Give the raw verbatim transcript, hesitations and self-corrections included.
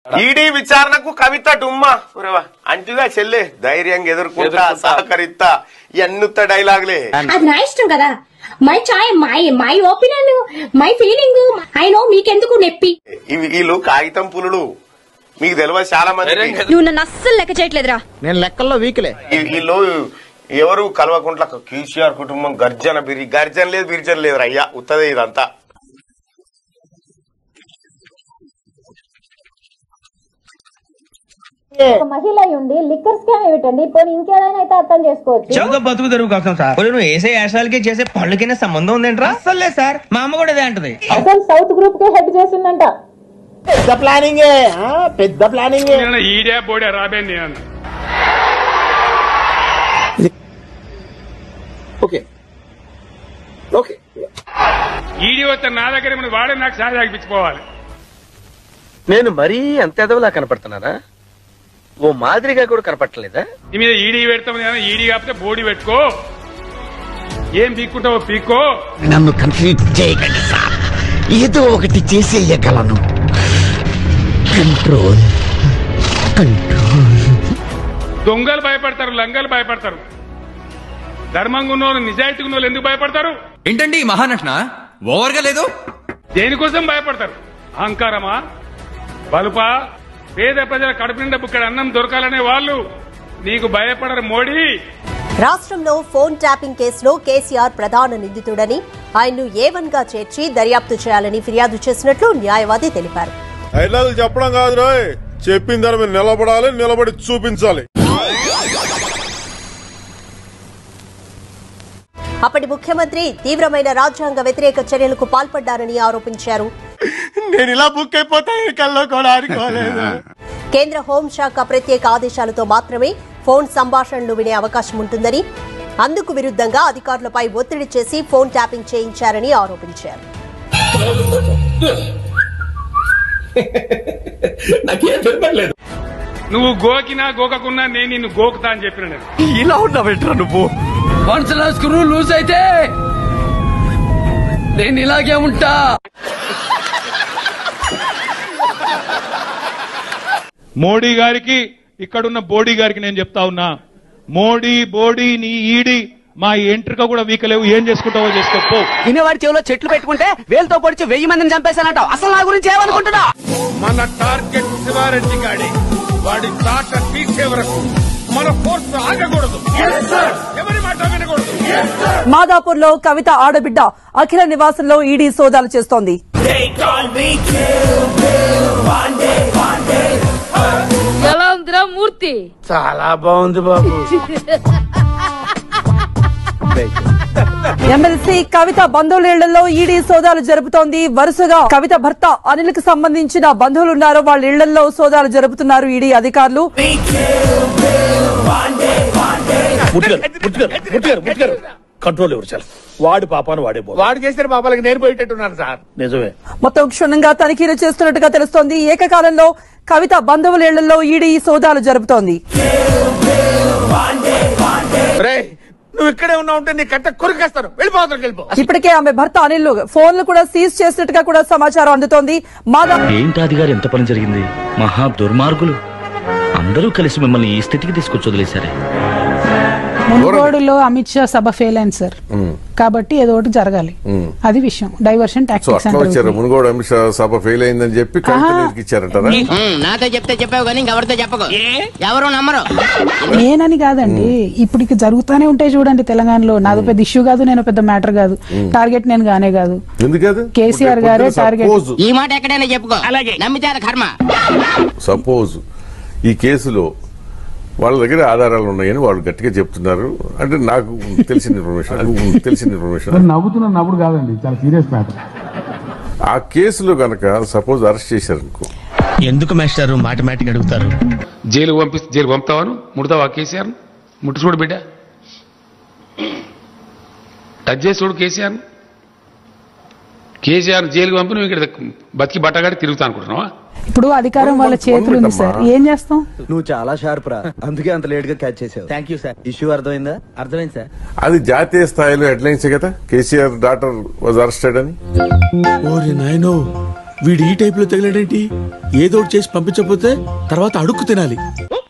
ED విచారణకు కవిత డుమ్మా అంటుగా చెల్లె ధైర్యంగా ఎదుర్కొంటా సహకరిస్తా ఎన్నుత్త డైలాగులే. అది నా ఇష్టం కదా, my chai my my opinion my feeling I know, మీకెందుకు నెప్పి. వీళ్ళు కాగితం పులులు, మీకు తెలియదు చాలా మంది. నువ్వు నన్ను అస్సలు లెక్క చేయట్లేదురా. నేను లెక్కల్లో వీక్లే. వీళ్ళు ఎవరు కల్వకుంట్ల కేసీఆర్ కుటుంబం గర్జన బిరి గర్జన లేదు బిర్జన లేదు అయ్యా, ఉత్తదే ఇదంతా. మహిళ ఉండి లిక్కర్ స్కామ్ ఏమిటండి, పోనీ ఇంకేదైనా అయితే అర్థం చేసుకోవచ్చు. చదువు బతుకు తెరుగు కోసం సార్, నువ్వు వేసే యాశాలకి చేసే పళ్ళకైనా సంబంధం ఉందేంట్రా? అసలే సార్, మా అమ్మ కూడా అదే అంటది. అసలు సౌత్ గ్రూప్ కే హెడ్ చేసిందంట. పెద్ద ప్లానింగ్ పెద్ద ప్లానింగ్. ఈడే బోడే రాబే ఓకే ఓకే ఈడీ వస్తే నా దగ్గర వాడే నాకు సారి ఆగిపించుకోవాలి. నేను మరీ అంత ఎదవలా కనపడుతున్నానా? ఓ మాదిరిగా కూడా కనపడలేదా? నీ మీద ఈడీ పెడతాం, ఈడీ కాకపోతే బోడీ పెట్టుకో, ఏం పీక్కుంటావో పీక్కో. నన్ను కన్ఫ్యూజ్ చేయకండి సార్, ఏదో ఒకటి చేసేయగలను. Control control. దొంగలు భయపడతారు, లంగలు భయపడతారు, ధర్మంగా ఉన్నోళ్ళు నిజాయితీగా ఉన్నోళ్ళు ఎందుకు భయపడతారు? ఏంటండి మహానటన ఓవర్గా లేదు? దేనికోసం భయపడతారు? అహంకారమా, బలుపా? పేద ప్రజల కడుపు నిండా బుక్కడ అన్నం దొరకాలనే వాళ్ళు నీకు భయపడరు మోడీ. రాష్ట్రంలో ఫోన్ ట్యాపింగ్ కేసులో కేసీఆర్ ప్రధాన నిందితుడని, ఆయన్ను ఏవన్ గా చేర్చి దర్యాప్తు చేయాలని ఫిర్యాదు చేసినట్లు న్యాయవాది తెలిపారు. చెప్పడం కాదు రాయ్, చెప్పిన దాని మీద నిలబడాలి, నిలబడి చూపించాలి. అప్పటి ముఖ్యమంత్రి తీవ్రమైన రాజ్యాంగ వ్యతిరేక చర్యలకు పాల్పడ్డారని ఆరోపించారు. నేను ఇలా బుక్ అయిపోతా కల్లో కూడా ఆడుకోలేదు. కేంద్ర హోంశాఖ ప్రత్యేక ఆదేశాలతో మాత్రమే ఫోన్ సంభాషణలు వినే అవకాశం ఉంటుందని, అందుకు విరుద్ధంగా అధికారులపై ఒత్తిడి చేసి ఫోన్ ట్యాపింగ్ చేయించారని ఆరోపించారు. నువ్వు గోకినా గోకకున్నా నేను నిన్ను గోకుతా అని చెప్పిన. నేను ఇలా ఉన్నావేంట్రా నువ్వు? వన్స్ నా స్క్రూ లూజ్ అయితే నేను ఇలాగే ఉంటా. మోడీ గారికి, ఇక్కడున్న బోడీ గారికి నేను చెప్తా ఉన్నా, మోడీ బోడీ నీ ఈడి మా ఎంట్రిక కూడా వీకలేవు, ఏం చేసుకుంటావో చేసుకోపో. వినేవాడి చెవిలో చెట్లు పెట్టుకుంటే వేలతో పొడిచి వెయ్యి మందిని చంపేశానంటావు. అసలు నా గురించి ఏమనుకుంటున్నా? మన టార్గెట్ శివారెడ్డి గాడి, వాడి తాట తీసే వరకు మన ఫోర్స్ ఆగకూడదు, ఎవరి మాట వినకూడదు. మాదాపూర్ లో కవిత ఆడబిడ్డ అఖిల నివాసంలో ఈడీ సోదాలు చేస్తోంది. ఎలా ఉందిరా మూర్తి? చాలా బాగుంది బాబు. ఎమ్మెల్సీ కవిత బంధువుల ఈడీ సోదాలు జరుపుతోంది. వరుసగా కవిత భర్త అనిల్ కు సంబంధించిన బంధువులు ఉన్నారు, వాళ్ళ ఇళ్లలో సోదాలు జరుపుతున్నారు ఈడీ అధికారులు. కంట్రోల్ ఎవరు చాలు, వాడి పాపాను వాడే వాడు చేసిన పాపాలకి నేను పోయేటట్టున్నాను సార్. నిజమే. మొత్తం క్షుణ్ణంగా తనిఖీలు చేస్తున్నట్టుగా తెలుస్తోంది. ఏకకాలంలో కవిత బంధువుల ఇళ్లలో ఈడీ సోదాలు జరుపుతోంది. నువ్వు ఇక్కడే ఉన్నా ఉంటే నీ కట్ట కొరికేస్తాను, వెళ్ళిపోతాను వెళ్ళిపో. ఇప్పటికే ఆమె భర్త అనిల్ ఫోన్లు కూడా సీజ్ చేసినట్టుగా కూడా సమాచారం అందుతోంది. మాదా ఏంటాది గారు, ఎంత పని జరిగింది? మహా దుర్మార్గులు అందరూ కలిసి మిమ్మల్ని ఈ స్థితికి తీసుకొచ్చి వదిలేశారే. మునుగోడులో అమిత్ షా సభ ఫెయిల్ అయింది సార్, కాబట్టి ఏదో ఒకటి జరగాలి, అది విషయం. డైవర్షన్ టాక్టిక్స్ అంటారు. మునుగోడు అమిత్ షా సభ ఫెయిల్ అయిందని చెప్పి ఇచ్చారంటారా? నాతో చెప్తే చెప్పావు కానీ ఎవరితో చెప్పకు, ఎవరు నమ్మరు. నేనని కాదండి, ఇప్పటికి జరుగుతూనే ఉంటాయి చూడండి తెలంగాణలో. నాదో పెద్ద ఇష్యూ కాదు, నేను పెద్ద మ్యాటర్ కాదు, టార్గెట్ నేను గానే కాదు, కేసీఆర్ గారే టార్గెట్. ఈ మాట ఎక్కడైనా చెప్పుకో, అలాగే నమ్మితే కర్మ. సపోజ్ ఈ కేసులో వాళ్ళ దగ్గర ఆధారాలు ఉన్నాయని వాళ్ళు గట్టిగా చెప్తున్నారు అంటే నాకు తెలిసిన ఇన్ఫర్మేషన్ తెలిసిన ఇన్ఫర్మేషన్ నవ్వుతున్న నవ్వుడు కాదండి, చాలా సీరియస్ మ్యాటర్. ఆ కేసులో గనక సపోజ్ అరెస్ట్ చేశారనుకో, ఎందుకు మాస్టారు మాటమాటిక్ అడుగుతారు? జైలు పంపిస్తే జైలు పంపుతావాను, ముడతావా కేసీఆర్? ముట్టు చూడు బిడ్డ, టచ్ చేసి చూడు కేసీఆర్. కేసీఆర్ జైలు పంపి నువ్వు ఇక్కడ బతికి బట్టగాడి తిరుగుతా అనుకుంటున్నావా? ఇప్పుడు అధికారం వాళ్ళ చేతులు ఉంది సార్, ఏం చేస్తాం? నువ్వు చాలా షార్ప్ రా, అందుకే అంత లేట్ గా క్యాచ్ చేసావు. Thank you sir. ఇష్యూ అర్థమైందా? అర్థమైంది సార్. అది జాతీయ స్థాయిలో హెడ్లైన్స్ కదా, కేసీఆర్ డాటర్ వాజ్ అరెస్టెడ్ అని. వీడు ఈ టైప్ లో తగిలాడేంటి? ఏదో చేసి పంపించకపోతే తర్వాత అడుక్కు తినాలి.